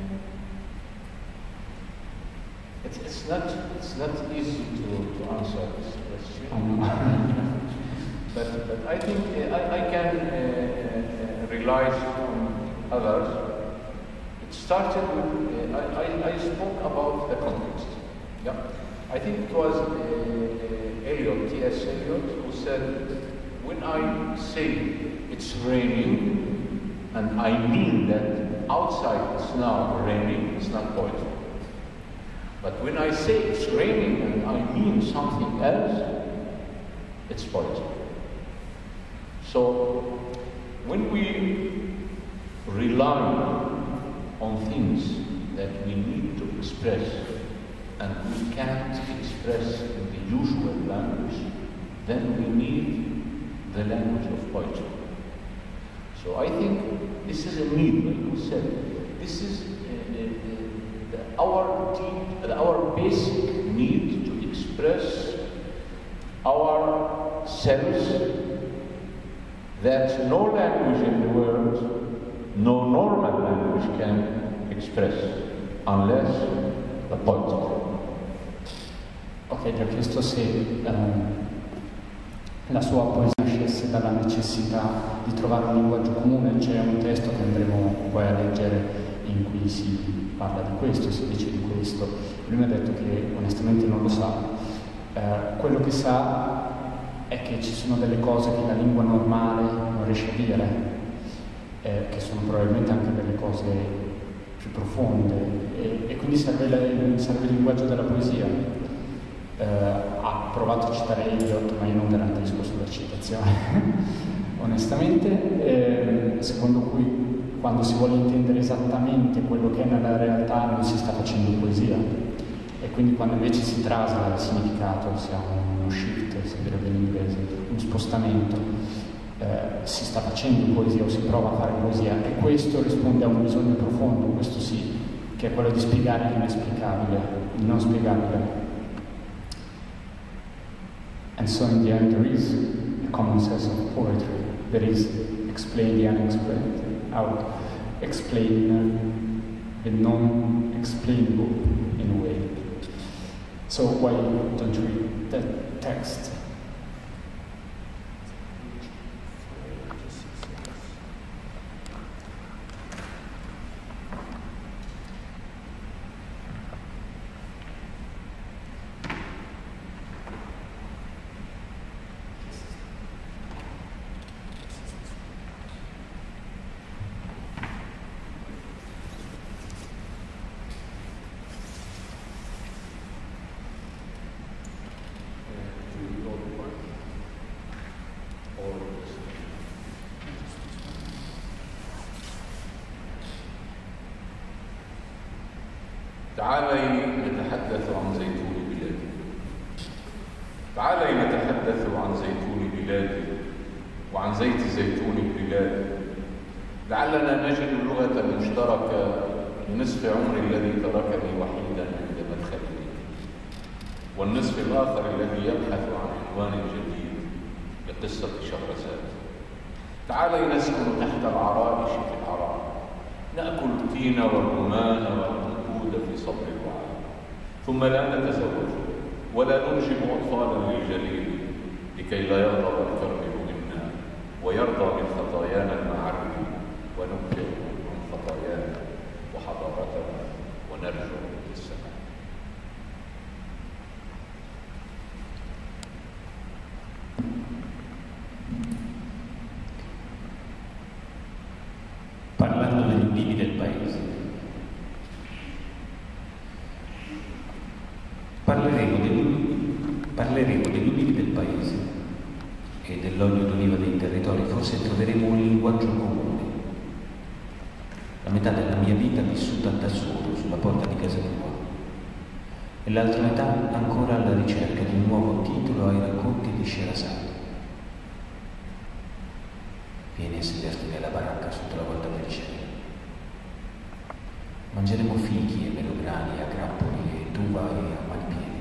it's, it's not it's not easy to, to answer this question. but but I think uh, I, I can uh, uh, rely on others. It started with, uh, I, I, I spoke about the context. Yeah, I think it was uh, uh, Eliot, T S Eliot, who said, when I say it's raining, and I mean that outside it's now raining, it's not poetry. But when I say it's raining and I mean something else, it's poetry. So when we rely on things that we need to express and we can't express in the usual language, then we need the language of poetry. So I think this is a need, like you said. This is uh, uh, uh, our deep, uh, our basic need to express our selves that no language in the world, no normal language can express unless the poetry. Ok, ti ho chiesto se um, la sua poesia nascesse dalla necessità di trovare un linguaggio comune. C'è un testo che andremo poi a leggere in cui si parla di questo, si dice di questo. Lui mi ha detto che onestamente non lo sa. Eh, quello che sa è che ci sono delle cose che la lingua normale non riesce a dire, eh, che sono probabilmente anche delle cose più profonde, e, e quindi serve, la, serve il linguaggio della poesia. Uh, ha provato a citare Eliot, ma io non garantisco sulla citazione onestamente, eh, secondo cui quando si vuole intendere esattamente quello che è nella realtà non si sta facendo poesia, e quindi quando invece si trasla il significato, si ha uno shift, si direbbe in inglese, uno spostamento, eh, si sta facendo poesia o si prova a fare poesia, e questo risponde a un bisogno profondo, questo sì, che è quello di spiegare l'inesplicabile, il non spiegabile. And so in the end there is a common sense of poetry, that is explain the unexplained, or explain the non-explainable in a way. So why don't you read that text? تعالي نتحدث عن زيتون بلادي. تعالي نتحدث عن زيتون بلادي وعن زيت زيتون بلادي. لعلنا نجد اللغة المشتركة لنصف عمري الذي تركني وحيدا عند مدخلي، والنصف الآخر الذي يبحث عن عنوان جديد لقصة شهرزاد. تعالي نسكن تحت العرائش في الحرام، نأكل التين والرمان والعنقود في صبر الوعاء، ثم لا نتزوج ولا ننجب أطفالا للجليل لكي لا يغضب الكرم منا ويرضى من خطايانا المعرب، ونبكر من خطايانا وحضارتنا ونرجو للسماء. Parlando degli ulivi del paese, parleremo degli, parleremo degli ulivi del paese e dell'olio d'oliva dei territori. Forse troveremo un linguaggio comune. La metà della mia vita vissuta da solo sulla porta di casa tua e l'altra metà ancora alla ricerca di un nuovo titolo ai racconti di Scheherazade. Vieni a sederti nella baracca sotto la volta del cielo. Mangeremo fichi e melograni a grappoli e tu vai a mani piene.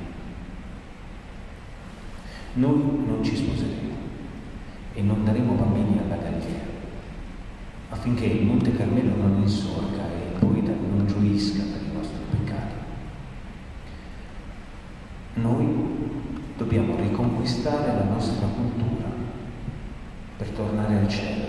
Noi non ci sposeremo e non daremo bambini alla galliera, affinché il Monte Carmelo non insorga e il poeta non gioisca per i nostri peccati. Noi dobbiamo riconquistare la nostra cultura per tornare al cielo.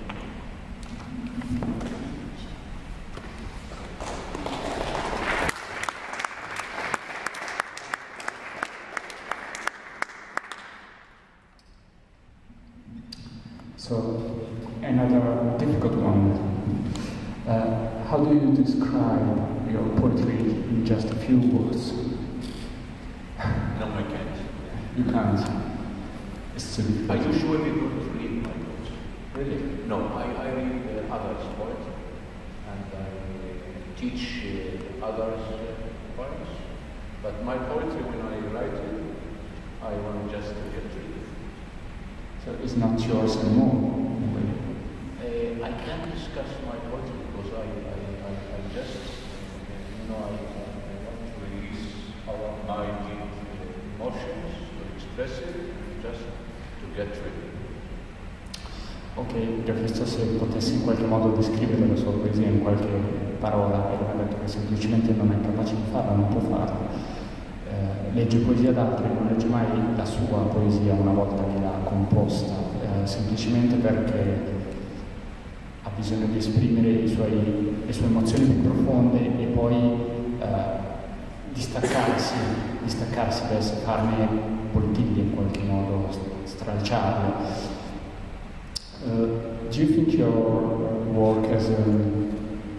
So, another difficult one. Uh, how do you describe your poetry in just a few words? No, I can't. You can't. It's too I difficult. usually don't read my poetry. Really? No, I, I read uh, others' poetry and I teach uh, others uh, poems. But my poetry, when I write it, I want just to get rid of it. So it's not yours anymore. Uh, I can't discuss my poetry because I, I, I, I just, uh, you know, I, I want to release our my deep uh, emotions, to express it, just to get rid of it. Ok, io ho chiesto se potessi in qualche modo descrivere la sua poesia in qualche parola e lui mi ha detto che semplicemente non è capace di farlo, non può farlo. Eh, legge poesia d'altri, non legge mai la sua poesia una volta che l'ha composta, eh, semplicemente perché ha bisogno di esprimere i suoi, le sue emozioni più profonde e poi eh, distaccarsi, distaccarsi per farne poltiglie in qualche modo, stralciarle. Uh, do you think your work as an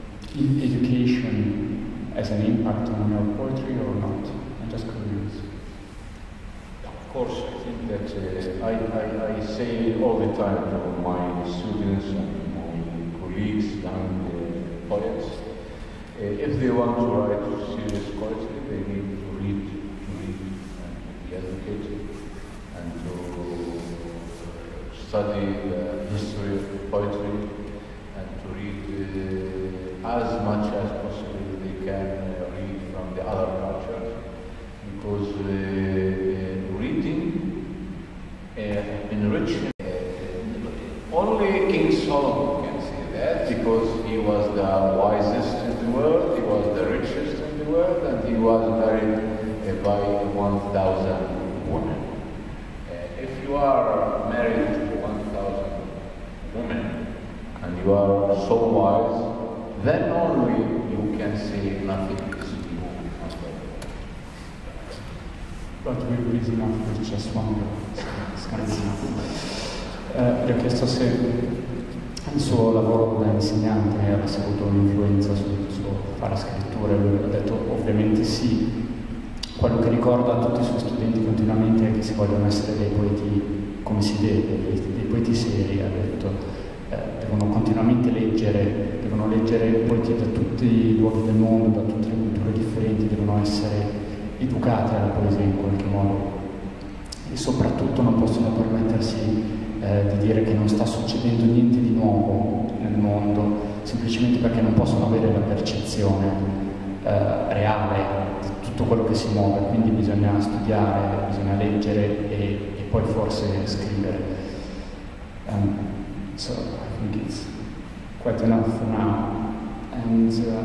education has an impact on your poetry or not? I'm just curious. Of course, I think that uh, I, I, I say all the time to my students and my colleagues, young uh, poets, uh, if they want to write serious poetry, they need to read, to read and to be educated and to study the history of poetry and to read uh, as much as possible they can uh, read from the other cultures, because uh, reading uh, enriches. Uh, only King Solomon can say that, because he was the wisest in the world, he was the richest in the world, and he was married uh, by one thousand women. Uh, if you are married to one thousand women and you are so wise, then only you can say nothing is new. But we're busy enough with just one girl, so it's gonna be enough. Eh, gli ho chiesto se il suo lavoro da insegnante avesse avuto un'influenza sul suo fare scrittura, e lui ha detto ovviamente sì. Quello che ricorda a tutti i suoi studenti continuamente è che si vogliono essere dei poeti come si deve, dei, dei poeti seri, ha detto, eh, devono continuamente leggere, devono leggere poeti da tutti i luoghi del mondo, da tutte le culture differenti, devono essere educati alla poesia in qualche modo e soprattutto non possono permettersi eh, di dire che non sta succedendo niente di nuovo nel mondo, semplicemente perché non possono avere la percezione eh, reale di tutto quello che si muove, quindi bisogna studiare, bisogna leggere e, e poi forse scrivere. Um, so I think it's quite enough for now. And uh,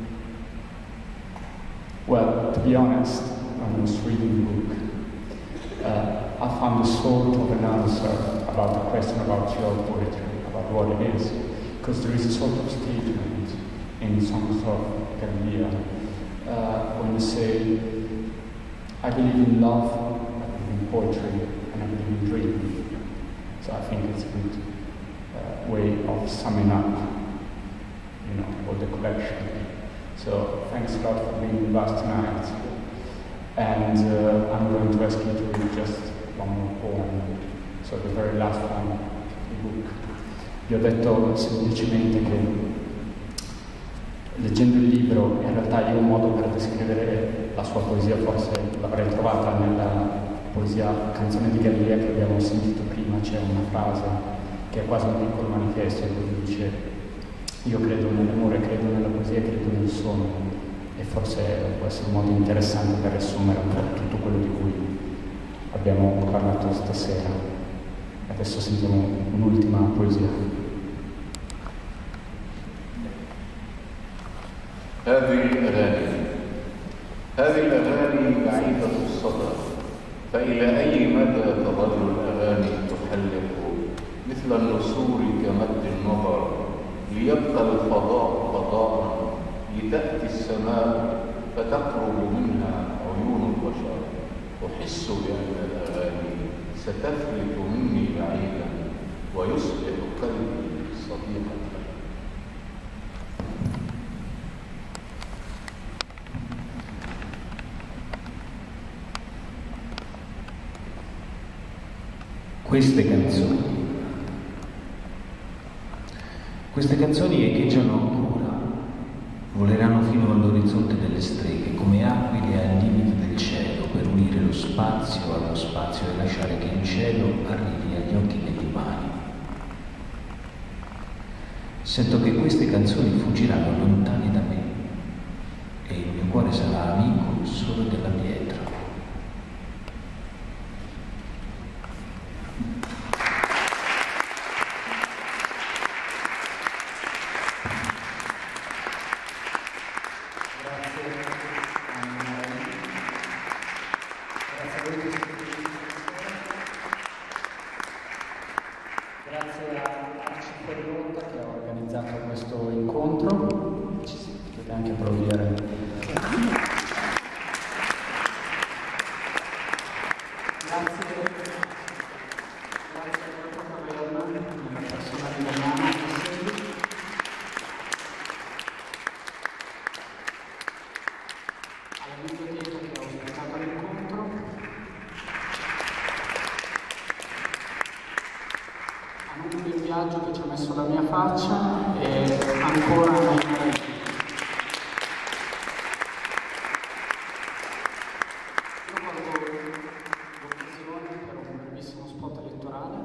well, to be honest, when I was reading the book, uh, I found a sort of an answer about the question about your poetry, about what it is, because there is a sort of statement in Songs of Galileo uh, when you say, I believe in love, I believe in poetry, and I believe in dreaming. So I think it's a good uh, way of summing up, you know, all the collection. So thanks a lot for being with us tonight. And uh, I'm going to ask you to read just one more poem, so the very last one of the book. Vi ho detto semplicemente che leggendo il libro in realtà io un modo per descrivere la sua poesia forse l'avrei trovata nella poesia Canzone di Galilea che abbiamo sentito prima. C'è una frase che è quasi un piccolo manifesto dove dice: io credo nell'amore, credo nella poesia, credo nel sogno. E forse può essere un modo interessante per riassumere un po' tutto quello di cui abbiamo parlato stasera. Adesso sentiamo un'ultima poesia. هذه الأغاني هذه الأغاني بعيدة الصدى، فإلى أي مدى تظل الأغاني تحلق مثل النسور كمد النظر، ليبقى الفضاء فضاء، لتأتي السماء فتقرب منها عيون البشر. أحس بأن الأغاني ستفلت مني بعيدا ويصبح قلبي صديقا. Queste canzoni, queste canzoni echeggiano ancora, voleranno fino all'orizzonte delle streghe, come aquile al limite del cielo, per unire lo spazio allo spazio e lasciare che il cielo arrivi agli occhi degli umani. Sento che queste canzoni fuggiranno lontane da me e il mio cuore sarà amico solo della pietra. Grazie a Arci Perrotta che ha organizzato questo incontro. Ci potete anche applaudire. Grazie, grazie a Roberto Caverna, una persona di Milano che segue. Alla biblioteca che ha ospitato l'incontro. Il viaggio che ci ha messo la mia faccia e ancora ai mariti. Io colgo l'occasione per un brevissimo spot elettorale.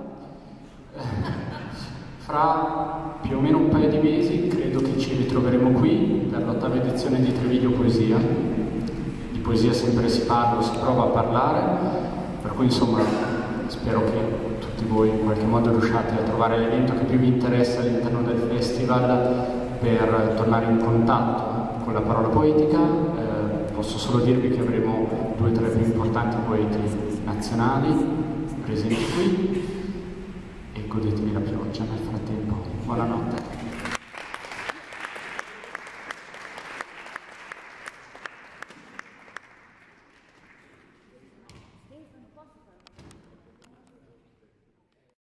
Fra più o meno un paio di mesi credo che ci ritroveremo qui per l'ottava edizione di Treviglio Poesia. Di poesia sempre si parla, si prova a parlare, per cui insomma spero che tutti voi in qualche modo riusciate a trovare l'evento che più vi interessa all'interno del festival per tornare in contatto con la parola poetica. Eh, posso solo dirvi che avremo due o tre più importanti poeti nazionali presenti qui e godetevi la pioggia nel frattempo. Buonanotte.